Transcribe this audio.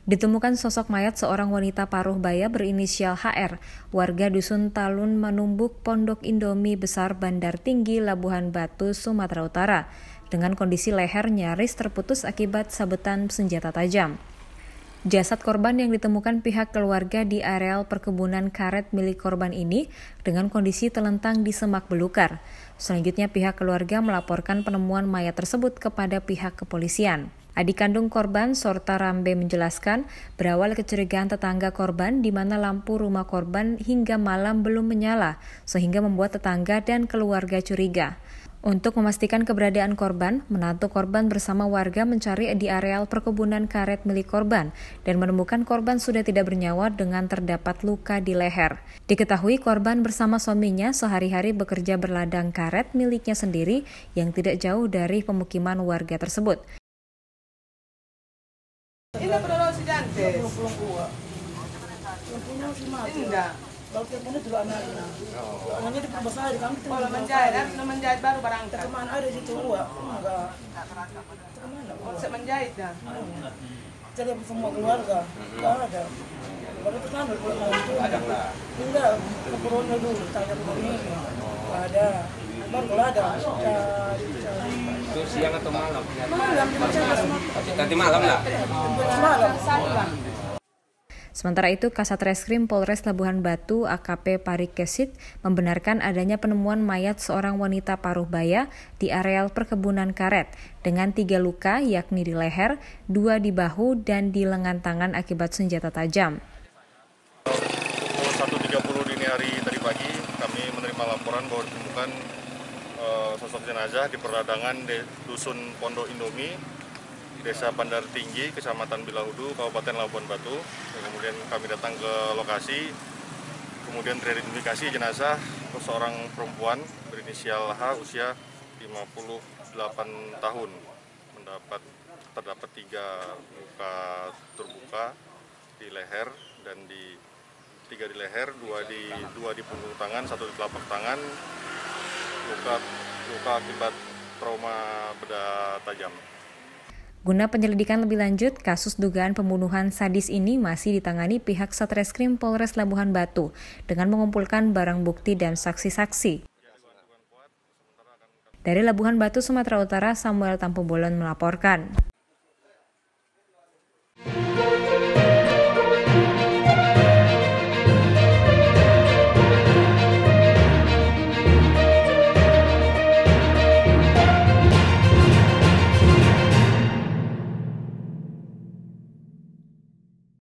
Ditemukan sosok mayat seorang wanita paruh baya berinisial HR, warga Dusun Talun Manumbuk, Pondok Indomie Besar, Bandar Tinggi, Labuhan Batu, Sumatera Utara, dengan kondisi leher nyaris terputus akibat sabetan senjata tajam. Jasad korban yang ditemukan pihak keluarga di areal perkebunan karet milik korban ini dengan kondisi terlentang di semak belukar. Selanjutnya pihak keluarga melaporkan penemuan mayat tersebut kepada pihak kepolisian. Adik kandung korban, Sorta Rambe, menjelaskan berawal kecurigaan tetangga korban di mana lampu rumah korban hingga malam belum menyala, sehingga membuat tetangga dan keluarga curiga. Untuk memastikan keberadaan korban, menantu korban bersama warga mencari di areal perkebunan karet milik korban dan menemukan korban sudah tidak bernyawa dengan terdapat luka di leher. Diketahui korban bersama suaminya sehari-hari bekerja berladang karet miliknya sendiri yang tidak jauh dari pemukiman warga tersebut. Ini berapa si Jantes? Enggak. Kalau tiap menit juga anaknya. Anaknya diperbesar di kami. Kalau menjahit, harus menjahit baru berangkat. Kemana ada di situ enggak? Enggak. Konsep menjahit dah. Jadi semua keluarga. Enggak ada. Baru ke sana pulang malam itu. Ada enggak? Enggak. Ke corona dulu tanya ke ini. Enggak ada. Baru kalau ada. Cari. Itu siang atau malam? Malam Nanti malam lah. Malam. Sementara itu, Kasat Reskrim Polres Labuhan Batu AKP Parikesit membenarkan adanya penemuan mayat seorang wanita paruh baya di areal perkebunan karet dengan 3 luka, yakni di leher, 2 di bahu, dan di lengan tangan akibat senjata tajam. Pukul 1.30 dini hari tadi pagi, kami menerima laporan bahwa ditemukan sosok jenazah di perladangan Dusun Pondok Indomie, Desa Bandar Tinggi, Kecamatan Bilahudu, Kabupaten Labuhan Batu. Kemudian kami datang ke lokasi, kemudian teridentifikasi jenazah seorang perempuan berinisial H, usia 58 tahun. Terdapat 3 luka terbuka di leher dan 3 di leher, 2 di punggung tangan, 1 di telapak tangan. Luka akibat trauma benda tajam. Guna penyelidikan lebih lanjut, kasus dugaan pembunuhan sadis ini masih ditangani pihak Satreskrim Polres Labuhan Batu dengan mengumpulkan barang bukti dan saksi-saksi. Dari Labuhan Batu, Sumatera Utara, Samuel Tampu Bolon melaporkan.